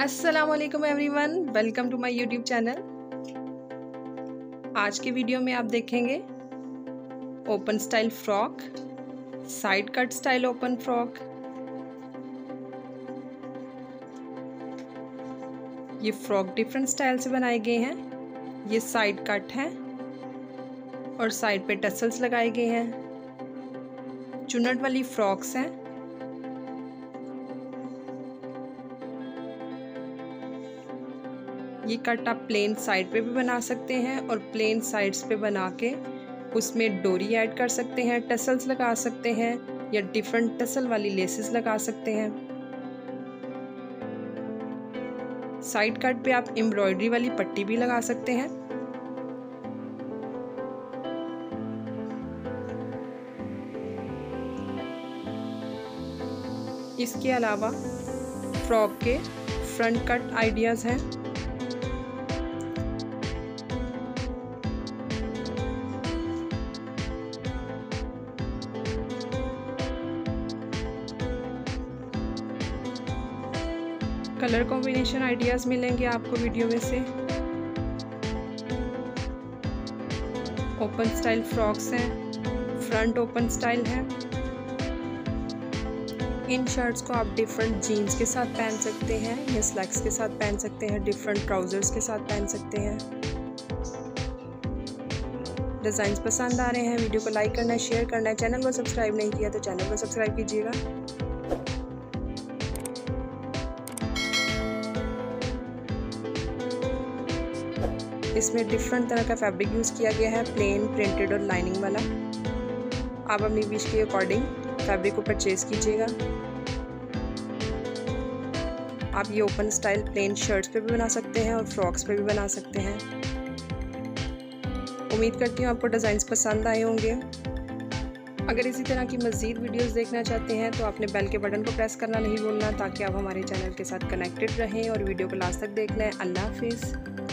अस्सलामुअलैकुम everyone, welcome to my YouTube channel. आज के वीडियो में आप देखेंगे open style frock, side cut style open frock. ये फ्रॉक डिफरेंट स्टाइल से बनाए गए हैं। ये साइड कट है और साइड पे टसल्स लगाए गए हैं। चुन्नट वाली फ्रॉक्स हैं। ये कट आप प्लेन साइड पे भी बना सकते हैं और प्लेन साइड्स पे बना के उसमें डोरी ऐड कर सकते हैं, टसल्स लगा सकते हैं या डिफरेंट टसल वाली लेसेस लगा सकते हैं। साइड कट पे आप एम्ब्रॉयडरी वाली पट्टी भी लगा सकते हैं। इसके अलावा फ्रॉक के फ्रंट कट आइडियाज़ हैं। कलर कॉम्बिनेशन आइडियाज़ मिलेंगे आपको वीडियो में से। ओपन स्टाइल फ्रॉक्स हैं, फ्रंट ओपन स्टाइल है। इन शर्ट्स को आप डिफरेंट जीन्स के साथ पहन सकते हैं या स्लैक्स के साथ पहन सकते हैं, डिफरेंट ट्राउजर्स के साथ पहन सकते हैं। डिज़ाइंस पसंद आ रहे हैं, वीडियो को लाइक करना है, शेयर करना है। चैनल को सब्सक्राइब नहीं किया तो चैनल को सब्सक्राइब कीजिएगा। इसमें डिफरेंट तरह का फैब्रिक यूज़ किया गया है, प्लेन, प्रिंटेड और लाइनिंग वाला। आप अपनी विश के अकॉर्डिंग फैब्रिक को परचेज़ कीजिएगा। आप ये ओपन स्टाइल प्लेन शर्ट्स पे भी बना सकते हैं और फ्रॉक्स पे भी बना सकते हैं। उम्मीद करती हूँ आपको डिज़ाइंस पसंद आए होंगे। अगर इसी तरह की मज़ीद वीडियोस देखना चाहते हैं तो आपने बेल के बटन को प्रेस करना नहीं भूलना, ताकि आप हमारे चैनल के साथ कनेक्टेड रहें और वीडियो को लास्ट तक देखना है। अल्लाह हाफिज़।